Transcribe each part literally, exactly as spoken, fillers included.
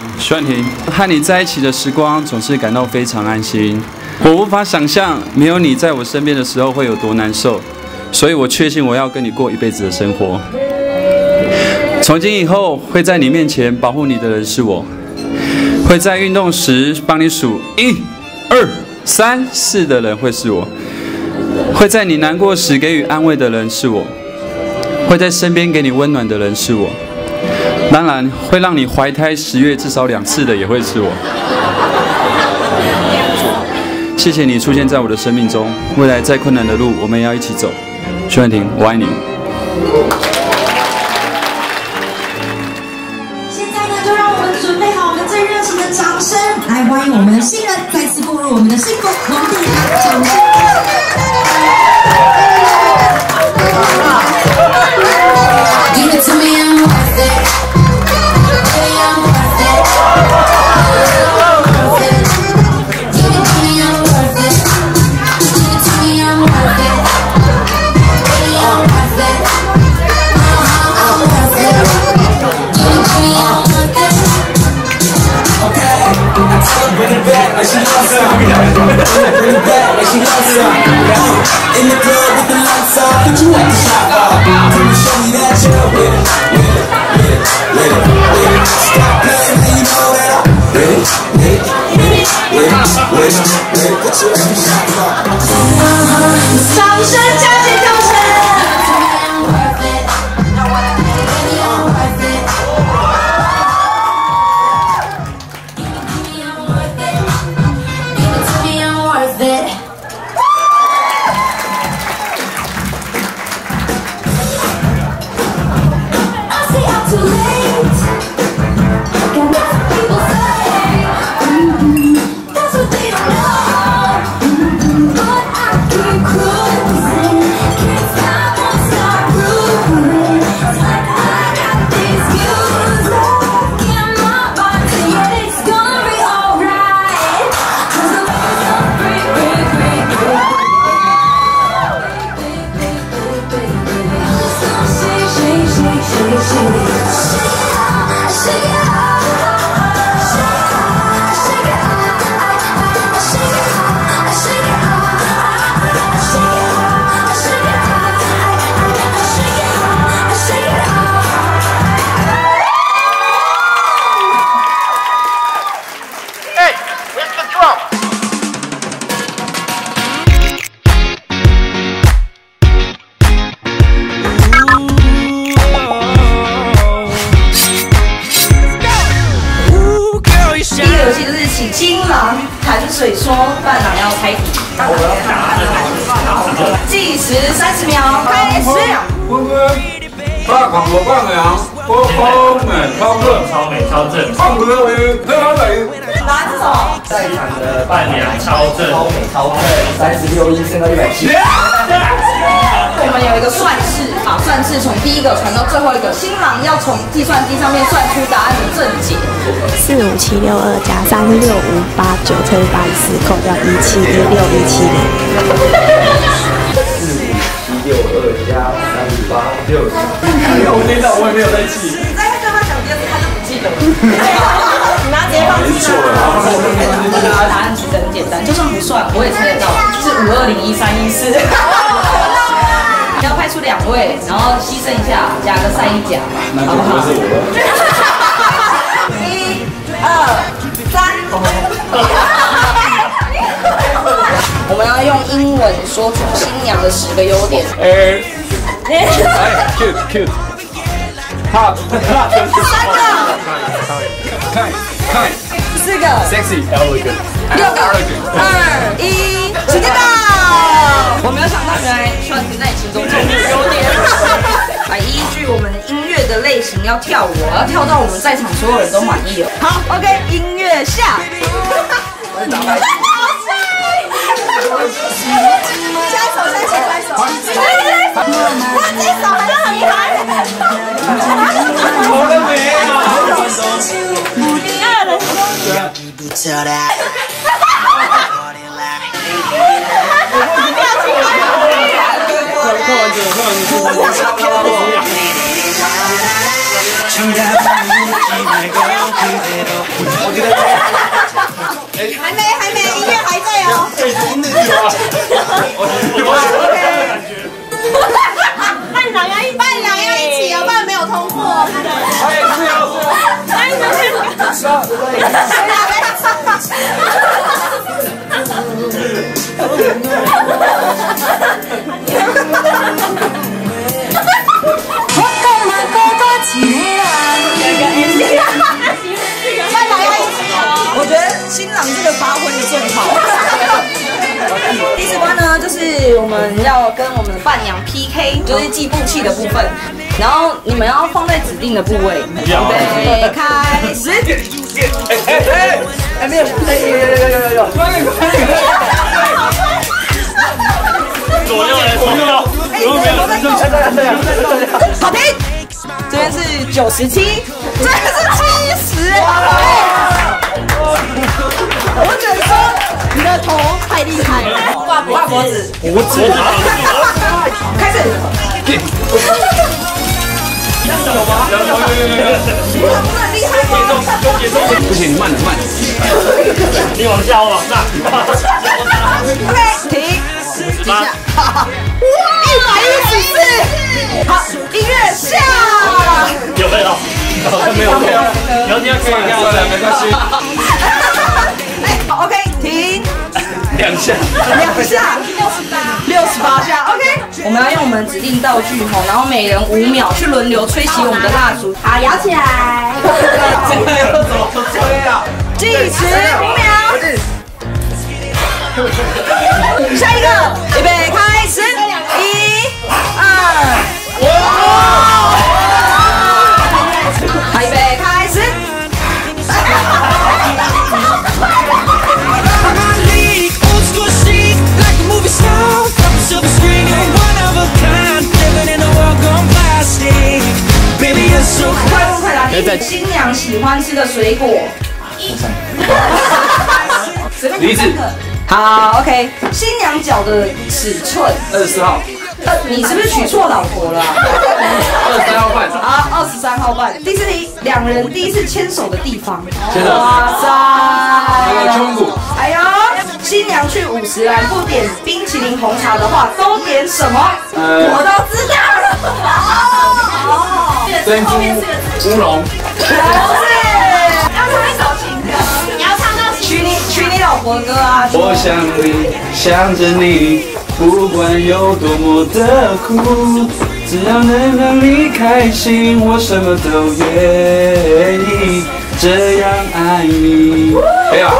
许婉婷，和你在一起的时光总是感到非常安心。我无法想象没有你在我身边的时候会有多难受，所以我确信我要跟你过一辈子的生活。从今以后，会在你面前保护你的人是我，会在运动时帮你数一、二、三、四的人会是我，会在你难过时给予安慰的人是我，会在身边给你温暖的人是我。当然，会让你怀胎十月至少两次的也会是我。谢谢你出现在我的生命中，未来再困难的路，我们也要一起走。许婉婷，我爱你。 现在呢，就让我们准备好我们最热情的掌声，来欢迎我们的新人再次步入我们的幸福农地堂，掌声！ Give it to me, I'm worth it. Baby, I'm worth it. Worth it. Give it to me, I'm worth it. Give it to me, I'm worth it. Baby, I'm worth it. Uh-huh, I'm worth it. Give it to me, I'm worth it. Okay, I tell her bring it back like she loves some. Bring it back like she loves some. In the club with the lights off, but you at the shop off. Can you show me that you're with it, with it, with it, with it, with it? Stop playing, now you know that I'm with it, with it, with it, with it, with it, with it. Put you at the shop off. 掌声加紧掌声。 水说班长要猜题，我要看他的牌。计时三十秒，开始。 坤坤，大广罗棒凉，波风美超正， 超美超正。 胖子为特美。 答案是什么？ 在场的伴娘超正， 超美超正，三十六亿升到一百七。 我们有一个算式，好，算式从第一个传到最后一个，新郎要从计算机上面算出答案的正解。 四五七六二加三六五八九乘以八十四，扣掉一七一六一七零。 四五七六二加三五八六。 我听到我也没有在记。 你再跟他讲第二次，他就不记得了。你拿直接放弃了。答案其实很简单，就算不算，我也猜得到，就是五二零一三一四。你要派出两位，然后牺牲一下，加个三一甲，好不好？一、二、三。我们要用英文说出新娘的十个优点。 哎 ，cute cute， hot hot， 三个， 看看， 四个 ，sexy elegant， 六个，二一，时间到。我没有想到，原来算是在你心中这么优点。来，依据我们音乐的类型要跳舞，我要跳到我们在场所有人都满意了。好 ，OK， 音乐下。下手，下手，下手。哇，这手好像很厉害。 我的美啊！ 第二人。 还没还没，音乐还在哦。伴郎要一伴郎要一起哦，不然没有通过。哎，是哦是哦。哎，你们是啊，我觉得新郎这个发挥的最好。第四关呢，就是我们要跟我们的伴娘 P K， 就是计步器的部分。然后你们要放在指定的部位。预备，开始。哎哎哎！哎没有，哎有有有有有有。 左右来，左右，左右没有，这样这样这样这样。 好停，这边是九十七，这边是七十。我只能说你的头太厉害了，挂挂脖子， 脖子， 开始。这样有吗？有有有有有。不是很厉害吗？ 不行，你慢点慢点。 你往下，我往上。 OK， 停。 五十八。 哇，一百一十四。好，音乐下。 有没有？ 好像没有没有。 然后你要可以看， 算了，没关系。 哎 ，OK， 停。 两下， 两下，六十八，六十八下 ，OK。我们要用我们指定道具吼，然后每人五秒去轮流吹熄我们的蜡烛。好，摇起来。 这个要怎么吹啊？ 计时五秒。下一个，预备，开始，一、二，好，预备，开始。快问快答，新娘喜欢吃的水果。 梨子。 好 ，OK。新娘脚的尺寸。 二十四号。 呃，你是不是娶错老婆了？ 二十三号半。 好，二十三号半。第四题，两人第一次牵手的地方。 牵手。 哇塞。 那个胸部。 哎呦，新娘去五十岚不点冰淇淋红茶的话，都点什么？ 呃， 我都知道了。哦， 珍珠乌龙。 不是，要唱一首情歌，你要唱到娶你娶你老婆的歌啊。 我想你，想着你，不管有多么的苦，只要能让你开心，我什么都愿意，这样爱你。可以了。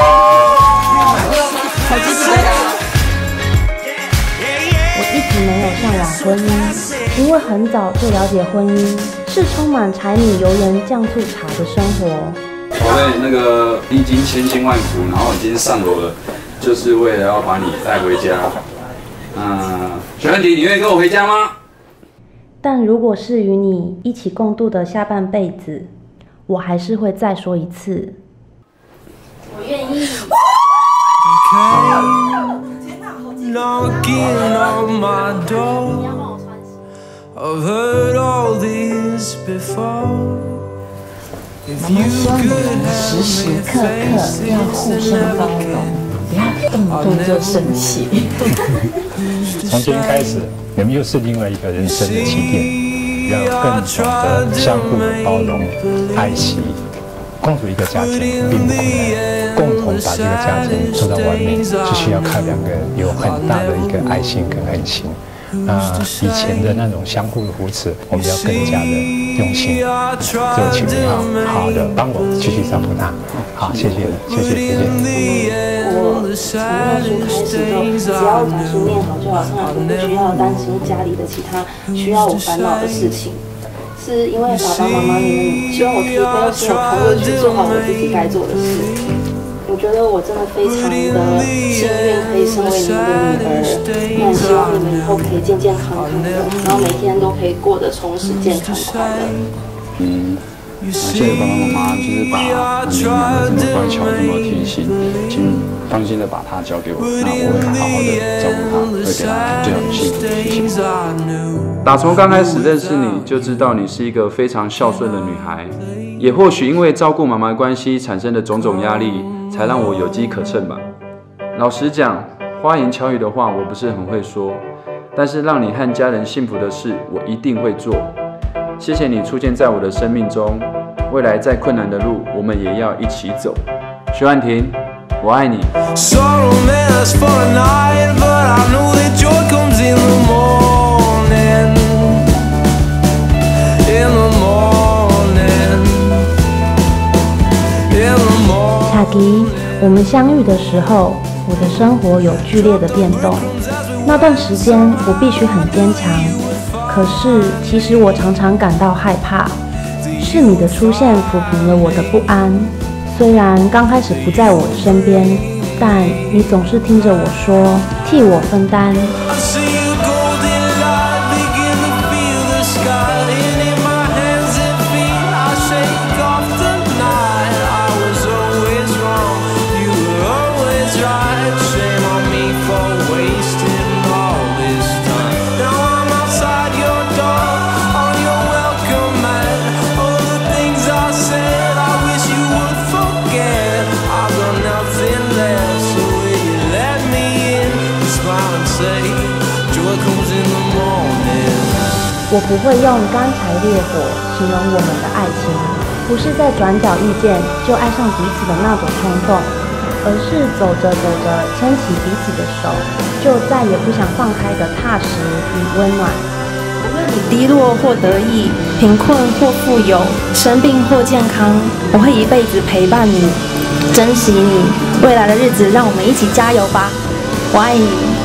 我一直没有向往婚姻，因为很早就了解婚姻是充满柴米油盐酱醋茶的生活。 宝贝，那个历经千辛万苦，然后已经上楼了，就是为了要把你带回家。嗯，雪问题，你愿意跟我回家吗？ 但如果是与你一起共度的下半辈子，我还是会再说一次， 我愿意。 Knocking on my door. I've heard all this before. 我们希望你们时时刻刻要互相包容，不要动不动就生气。 从今天开始，你们又是另外一个人生的起点，要更懂得相互的包容、爱惜。共组一个家庭并不困难，共同把这个家庭做到完美，是需要靠两个人有很大的一个爱心跟恒心。那以前的那种相互的扶持，我们要更加的用心。所以请你好好好的帮我继续照顾他。好，谢谢，谢谢，谢谢。 我从念书开始就，只要把书念好就好，从来都不需要担心家里的其他需要我烦恼的事情。是因为爸爸妈妈你们希望我可以更有心的投入去做好我自己该做的事。我觉得我真的非常的幸运，可以身为你们的女儿。那希望你们以后可以健健康康的，然后每天都可以过得充实、健康、快乐。 嗯，谢谢爸爸妈妈，就是把你们两个这么乖巧、这么贴心，请放心的把他交给我，那我会好好的照顾他，会给他最好的幸福。谢谢。打从刚开始认识你就知道你是一个非常孝顺的女孩。 也或许因为照顾妈妈的关系产生的种种压力，才让我有机可乘吧。老实讲，花言巧语的话我不是很会说，但是让你和家人幸福的事，我一定会做。谢谢你出现在我的生命中，未来再困难的路，我们也要一起走。徐汉庭，我爱你。 卡迪，我们相遇的时候，我的生活有剧烈的变动。那段时间，我必须很坚强。可是，其实我常常感到害怕。是你的出现抚平了我的不安。虽然刚开始不在我身边，但你总是听着我说，替我分担。我不会用干柴烈火形容我们的爱情，不是在转角遇见就爱上彼此的那种冲动，而是走着走着牵起彼此的手，就再也不想放开的踏实与温暖。无论你低落或得意，贫困或富有，生病或健康，我会一辈子陪伴你，珍惜你。未来的日子，让我们一起加油吧！我爱你。